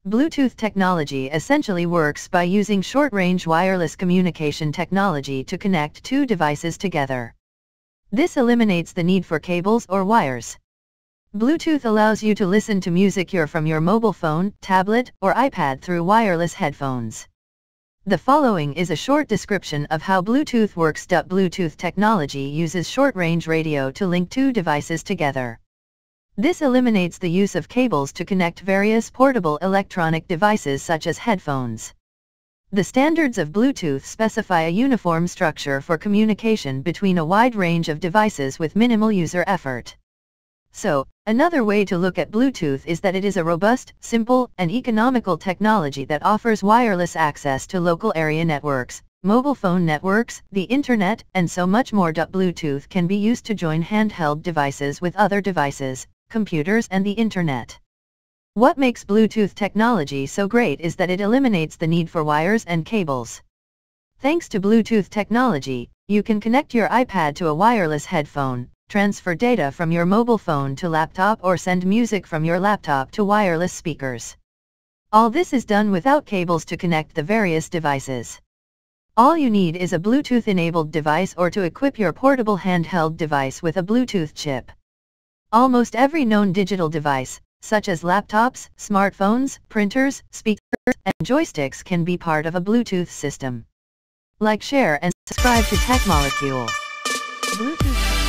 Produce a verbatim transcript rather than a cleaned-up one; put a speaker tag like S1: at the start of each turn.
S1: Bluetooth technology essentially works by using short-range wireless communication technology to connect two devices together. This eliminates the need for cables or wires. Bluetooth allows you to listen to music from your mobile phone, tablet, or iPad through wireless headphones. The following is a short description of how Bluetooth works. Bluetooth technology uses short-range radio to link two devices together. This eliminates the use of cables to connect various portable electronic devices such as headphones. The standards of Bluetooth specify a uniform structure for communication between a wide range of devices with minimal user effort. So, another way to look at Bluetooth is that it is a robust, simple, and economical technology that offers wireless access to local area networks, mobile phone networks, the internet, and so much more. Bluetooth can be used to join handheld devices with other devices, computers, and the internet. What makes Bluetooth technology so great is that it eliminates the need for wires and cables. Thanks to Bluetooth technology, you can connect your iPad to a wireless headphone, transfer data from your mobile phone to laptop, or send music from your laptop to wireless speakers. All this is done without cables to connect the various devices. All you need is a Bluetooth-enabled device or to equip your portable handheld device with a Bluetooth chip. Almost every known digital device, such as laptops, smartphones, printers, speakers, and joysticks, can be part of a Bluetooth system. Like, share, and subscribe to Tech Molecule. Bluetooth